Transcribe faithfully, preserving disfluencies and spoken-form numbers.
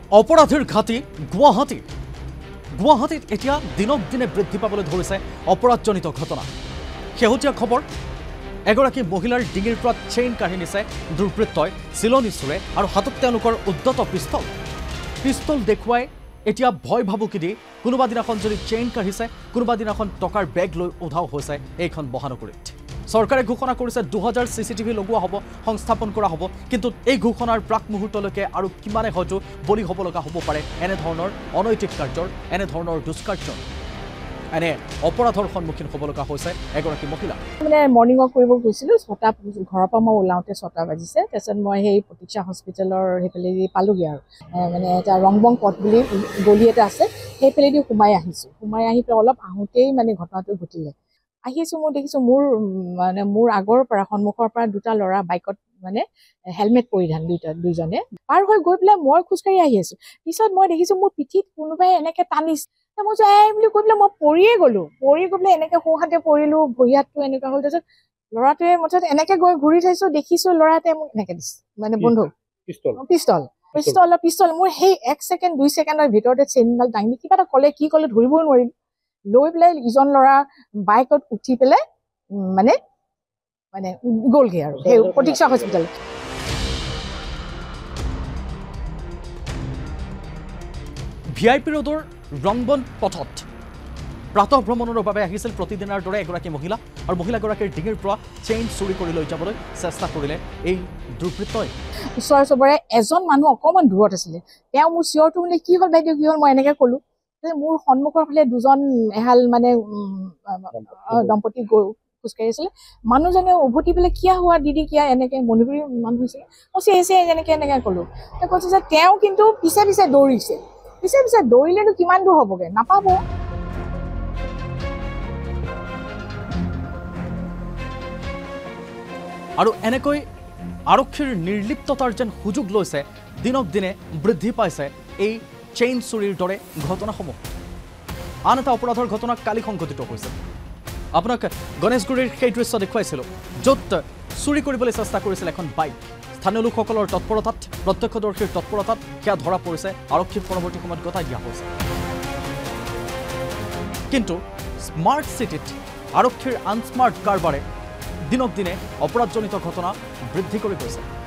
অপৰাধীৰ ঘাটি গুৱাহাটী গুৱাহাটীত এতিয়া দিনক দিনে বৃদ্ধি পাবলৈ ধৰিছে অপৰাধজনিত ঘটনা শেহতীয়া খবৰ এগৰাকী মহিলাৰ ডিঙিৰ পৰা চেইন কাঢ়ি নিছে দুৰ্বৃত্তই চিলনি চুৰে আৰু হাতত তেওঁলোকৰ উদ্যত পিস্তল পিস্তল দেখুৱাই এতিয়া ভয় ভাবুকি দি কোনোবা দিনাখন যদি চেইন কাঢ়িছে কোনোবা দিনাখন টকাৰ বেগ লৈ উধাও হৈছে এইখন মহানগৰীত সৰকাৰে ঘোষণা কৰিছে দুই হাজাৰ সিসিটিভি লগোৱা হ'ব সংস্থাপন কৰা হ'ব কিন্তু এই ঘোষণাৰ প্ৰাক মুহূৰ্তলৈকে আৰু কিমানে হয়তো বলি হ'ব লগা হ'ব পাৰে এনে ধৰণৰ অনৈতিক কাৰ্যৰ এনে ধৰণৰ দুষ্কাৰ্যৰ এনে অপৰাধৰ সন্মুখীন হ'ব লগা হৈছে এগৰাকী মহিলা মানে মৰ্নিং ৱাক কৰিব গৈছিলোঁ ছটা ঘৰৰ পৰা মই ওলাওঁতে ছটা বাজিছে তাৰপিছত মই সেই প্ৰতীক্ষা হস্পিটেলৰ সেইফালে পালোগৈ আৰু মানে এটা ৰংবং পথ বুলি গলি এটা আছে সেইফালেদি সোমাই আহিছোঁ সোমাই আহি পেলাই অলপ আহোঁতেই মানে ঘটনাটো ঘটিলে আহিছোঁ মই দেখিছোঁ মোৰ মানে মোৰ আগৰ পৰা সন্মুখৰ পৰা দুটা ল'ৰা বাইকত মানে হেলমেট পৰিধান দুইটা দুইজনে পাৰ হৈ গৈ পেলাই মই খোজকাঢ়ি আহি আছোঁ পিছত মই দেখিছোঁ মোৰ পিঠিত কোনোবাই এনেকৈ টানিছে মই যে এই বুলি কৈ পেলাই মই পৰিয়ে গ'লোঁ পৰি গৈ পেলাই এনেকৈ সোঁহাতে পৰিলোঁ ভৰি হাতটো এনেকুৱা হ'ল তাৰপিছত ল'ৰাটোৱে মুঠতে এনেকৈ গৈ ঘূৰি চাইছোঁ দেখিছোঁ ল'ৰাটোৱে মোক এনেকৈ দিছে মানে বন্ধু পিষ্টল পিষ্টল পিষ্টল পিষ্টল মোৰ সেই এক ছেকেণ্ড দুই ছেকেণ্ডৰ ভিতৰতে চেইনডাল দাঙি কিবা এটা ক'লে কি ক'লে ধৰিবই নোৱাৰিলোঁ লৈ পেলাই ইজন ল'ৰা বাইকত উঠি পেলাই মানে মানে গ'লগৈ আৰু সেই Pratiksha hospital V I P ৰোডৰ ৰংবন পথত প্ৰাতঃ ভ্ৰমণৰ বাবে আহিছিল প্ৰতিদিনৰ দৰে এগৰাকী মহিলা আৰু মহিলাগৰাকীৰ ডিঙিৰ পৰা চেইন চুৰি কৰি লৈ যাবলৈ চেষ্টা কৰিলে এই দুৰ্বৃত্তই ওচৰ চবৰে এজন মানুহ অকণমান দূৰত আছিলে তেওঁ মোৰ চিঞৰটো মানে কি হ'ল বাইদেউ কি হ'ল মই এনেকৈ ক'লোঁ মোৰ সন্মুখৰ ফালে দুজন এহাল মানে দম্পতি গৈ খোজকাঢ়ি আছিলে মানুহজনে উভতি পেলাই কিয় হোৱা দিদি কিয় এনেকৈ মণিপুৰী মানুহ হৈছিলে মই চিঞৰিছে এনেকৈ এনেকৈ ক'লোঁ তেওঁ কৈছে যে তেওঁ কিন্তু পিছে পিছে দৌৰিছে পিছে পিছে দৌৰিলেনো কিমান দূৰ হ'বগৈ নাপাব আৰু এনেকৈ আৰক্ষীৰ নিৰ্লিপ্ততাৰ যেন সুযোগ লৈছে দিনক দিনে বৃদ্ধি পাইছে এই চেইন চুৰিৰ দৰে ঘটনাসমূহ আন এটা অপৰাধৰ ঘটনা কালি সংঘটিত হৈছে আপোনাক গণেশগুৰিৰ সেই দৃশ্য দেখুৱাইছিলোঁ য'ত চুৰি কৰিবলৈ চেষ্টা কৰিছিল এখন বাইক স্থানীয় লোকসকলৰ তৎপৰতাত প্ৰত্যক্ষদৰ্শীৰ তৎপৰতাত সেয়া ধৰা পৰিছে আৰক্ষীক পৰৱৰ্তী সময়ত গতাই দিয়া হৈছে কিন্তু স্মাৰ্ট চিটিত আৰক্ষীৰ আনস্মাৰ্ট কাৰবাৰে দিনক দিনে অপৰাধজনিত ঘটনা বৃদ্ধি কৰি গৈছে